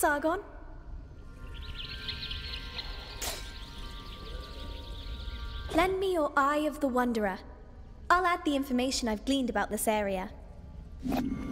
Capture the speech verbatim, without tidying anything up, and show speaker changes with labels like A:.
A: Sargon. Lend me your Eye of the Wanderer. I'll add the information I've gleaned about this area.